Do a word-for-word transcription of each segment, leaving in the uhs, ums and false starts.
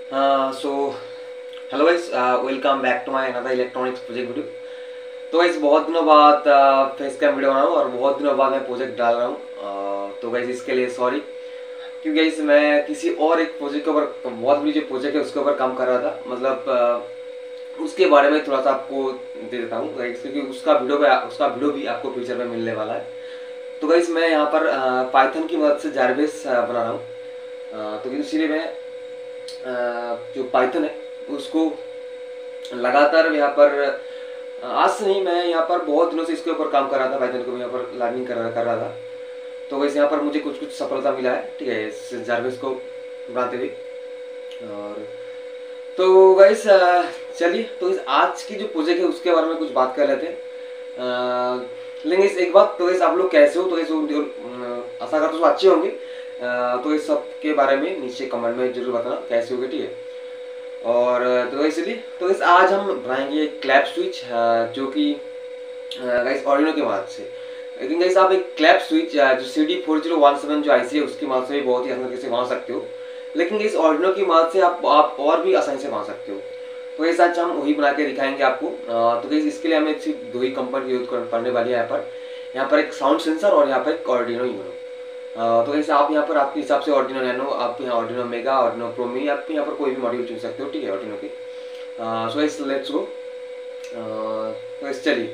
So hello guys, welcome back to my another electronics project video. तो guys बहुत दिनों बाद फेस कैम वीडियो बना रहा हूँ और बहुत दिनों बाद मैं प्रोजेक्ट डाल रहा हूँ। uh, तो गाइस इसके लिए सॉरी, क्योंकि गाइस मैं किसी और एक प्रोजेक्ट के ऊपर, बहुत बड़ी जो प्रोजेक्ट है उसके ऊपर काम कर रहा था। मतलब uh, उसके बारे में थोड़ा सा आपको दे देता हूँ गाइस, क्योंकि उसका वीडियो में उसका वीडियो भी आपको फ्यूचर में मिलने वाला है। तो गाइस मैं यहाँ पर पाइथन की मदद से जारबेस बना रहा हूँ। uh, तो इसीलिए मैं जो पाइथन है उसको लगातार यहाँ पर, आज से नहीं, मैं यहाँ पर बहुत दिनों से इसके ऊपर काम कर रहा था। पाइथन को मैं यहाँ पर लर्निंग कर, कर रहा था। तो वैसे यहाँ पर मुझे कुछ कुछ सफलता मिला है, ठीक है, इस जारबेस को बनाते हुए। और तो गाइस चलिए, तो इस आज की जो प्रोजेक्ट है उसके बारे में कुछ बात कर लेते हैं। लेकिन इस एक बात, तो इस आप लोग कैसे हो? तो इस आशा करता हूँ अच्छे होंगे। तो इस सब के बारे में नीचे कमेंट में जरूर बताना कैसे होगे, ठीक है। और तो इसलिए तो इस आज हम बनाएंगे एक क्लैप स्विच, जो कि गाइस ऑर्डिनो की मदद से। लेकिन गाइस आप एक क्लैप स्विच जो C D four zero one seven जो आईसी है उसकी मदद से भी बहुत ही आसान तरीके से बना सकते हो। लेकिन इस ऑर्डिनो की मदद से आप आप और भी आसानी से बना सकते हो। तो इस आज हम वही बना के दिखाएंगे आपको। तो गाइस इसके लिए हमें सिर्फ दो ही कंपोनेंट यूज करने वाली है यहाँ पर। यहाँ पर एक साउंड सेंसर और यहाँ पर एक ऑर्डिनो यूनो। तो ऐसे आप यहाँ पर आपके हिसाब से ऑर्डिनो नैनो, आप यहाँ Arduino Mega, Arduino Pro Mini, आप यहाँ पर कोई भी मॉड्यूल चुन सकते हो, ठीक है, ऑर्डिनो की। सो इस लेट्स गो। तो इस चलिए।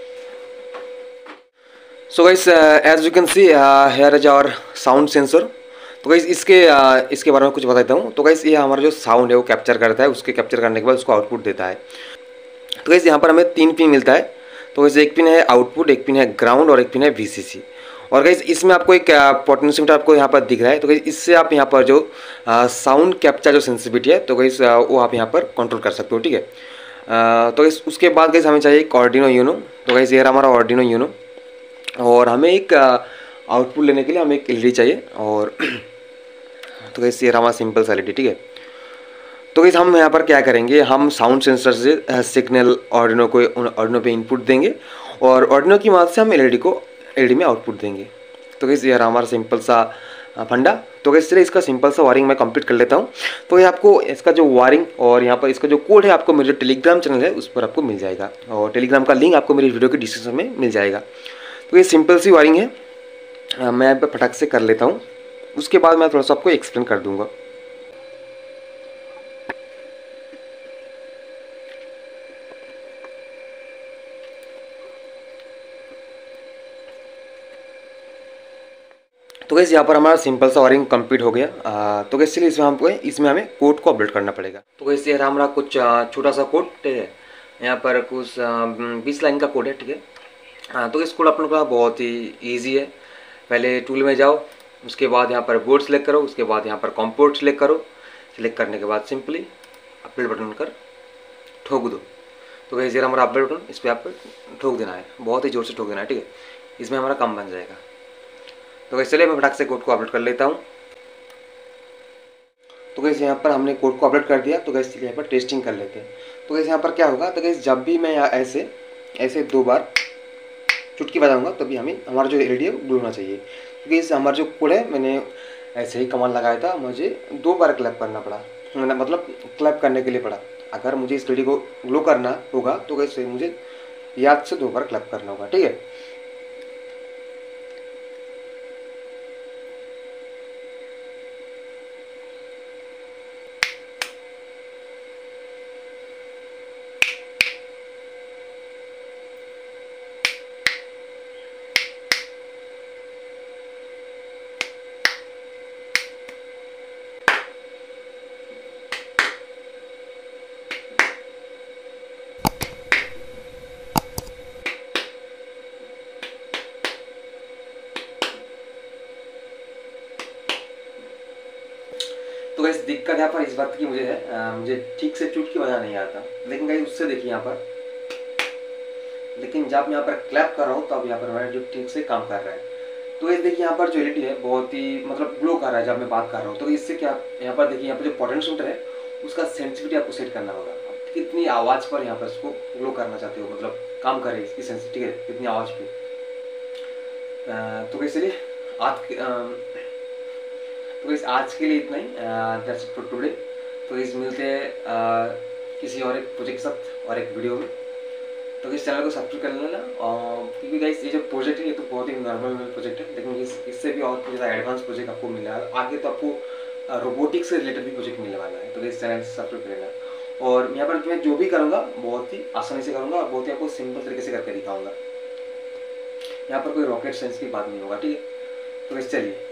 So guys as you can see here is our sound sensor. तो गाइस इसके uh, इसके बारे में कुछ बताता हूँ। तो गाइस ये हमारा जो साउंड है वो कैप्चर करता है, उसके कैप्चर करने के बाद उसको आउटपुट देता है। तो गाइस यहाँ पर हमें तीन पिन मिलता है। तो गाइस एक पिन है आउटपुट, एक पिन है ग्राउंड और एक पिन है वीसीसी। और गाइस इसमें आपको एक पोटेंशियोमीटर आपको यहाँ पर दिख रहा है। तो गाइस इससे आप यहाँ पर जो साउंड कैप्चर जो सेंसिटिविटी है, तो गाइस वो आप यहाँ पर कंट्रोल कर सकते हो, ठीक है। तो गाइस उसके बाद गाइस हमें चाहिए एक ऑर्डिनो यूनो। तो गाइस ये हमारा ऑर्डिनो यूनो, और हमें एक आउटपुट लेने के लिए हमें एक एलईडी चाहिए। और तो गाइस ये हमारा सिंपल सा एलईडी, ठीक है। तो गाइस हम यहाँ पर क्या करेंगे, हम साउंड सेंसर से सिग्नल ऑर्डिनो को ऑर्डिनो पे इनपुट देंगे और ऑर्डिनो की मदद से हम एलईडी को एलईडी में आउटपुट देंगे। तो गाइस ये हमारा सिंपल सा फंडा। तो गाइस चलिए इसका सिंपल सा वायरिंग मैं कंप्लीट कर लेता हूँ। तो ये आपको इसका जो वायरिंग और यहाँ पर इसका जो कोड है आपको मेरे जो टेलीग्राम चैनल है उस पर आपको मिल जाएगा, और टेलीग्राम का लिंक आपको मेरी वीडियो के डिस्क्रिप्शन में मिल जाएगा। तो ये सिंपल सी वायरिंग है, मैं यहाँ पर फटाक से कर लेता हूँ, उसके बाद मैं थोड़ा सा आपको एक्सप्लेन कर दूँगा। तो गैस यहाँ पर हमारा सिंपल सा वायरिंग कंप्लीट हो गया। आ, तो गैस चलिए इसमें हमको इसमें हमें कोड को अपडेट करना पड़ेगा। तो गैस ये हमारा कुछ छोटा सा कोड है, यहाँ पर कुछ बीस लाइन का कोड है, ठीक है। तो इस कोड अपने को बहुत ही ईजी है। पहले टूल में जाओ, उसके बाद यहाँ पर बोर्ड सेलेक्ट करो, उसके बाद यहाँ पर कॉम्पोर्ट सेलेक्ट करो। सेलेक्ट करने के बाद सिंपली अपडेट बटन कर ठोक दो। तो गैस ये हमारा अपडेट बटन, इस पर आप ठोक देना है, बहुत ही जोर से ठोक देना है, ठीक है। इसमें हमारा काम बन जाएगा। तो गैस चलिए मैं फटाक से कोड को अपडेट कर लेता हूँ। तो गैस यहाँ पर हमने कोड को अपडेट कर दिया। तो गैस चलिए यहाँ पर टेस्टिंग कर लेते हैं। तो गैस यहाँ पर क्या होगा, तो गैस जब भी मैं यहाँ ऐसे ऐसे दो बार चुटकी बजाऊंगा तभी हमें हमारा जो एलईडी है ग्लो होना चाहिए। क्योंकि इस हमारा जो कोड है, मैंने ऐसे ही कमांड लगाया था, मुझे दो बार क्लैप करना पड़ा, मतलब क्लैप करने के लिए पड़ा। अगर मुझे इस एलईडी को ग्लो करना होगा तो गैस मुझे याद से दो बार क्लैप करना होगा, ठीक है। तो गाइस दिक्कत यहाँ पर इस बात की मुझे है, आ, मुझे ठीक से चुटकी बजाना नहीं आता। लेकिन गाइस उससे देखिए यहाँ पर, लेकिन जब मैं यहाँ पर क्लैप कर रहा हूँ तो अब यहाँ पर मेरा जो ठीक से काम कर रहा है। तो ये देखिए यहाँ पर जो एलईडी है बहुत ही मतलब ग्लो कर रहा है जब मैं बात कर रहा हूँ। तो इससे क्या, यहाँ पर देखिए यहाँ पर जो पोटेंशियोमीटर है उसका सेंसिटिविटी आपको सेट करना होगा। आप कितनी आवाज़ पर यहाँ पर इसको ग्लो करना चाहते हो, मतलब काम करे इसकी सेंसिटिविटी है कितनी आवाज़ पे। तो इसलिए आज तो इस आज के लिए इतना ही, दैट्स इट फॉर टुडे। तो इस मिलते हैं किसी और एक प्रोजेक्ट के साथ और एक वीडियो में। तो इस चैनल को सब्सक्राइब कर लेना, क्योंकि गाइस ये जो प्रोजेक्ट है ये तो बहुत ही नॉर्मल प्रोजेक्ट है, लेकिन इस इससे भी और ज़्यादा एडवांस प्रोजेक्ट आपको मिलने वाला है। आगे तो आपको रोबोटिक्स से रिलेटेड भी प्रोजेक्ट मिलने वाला है। तो इस चैनल से सब्सक्राइब कर लेना। और यहाँ पर मैं जो भी करूँगा बहुत ही आसानी से करूँगा और बहुत ही आपको सिंपल तरीके से करके दिखाऊँगा। यहाँ पर कोई रॉकेट साइंस की बात नहीं होगा, ठीक है। तो इस चलिए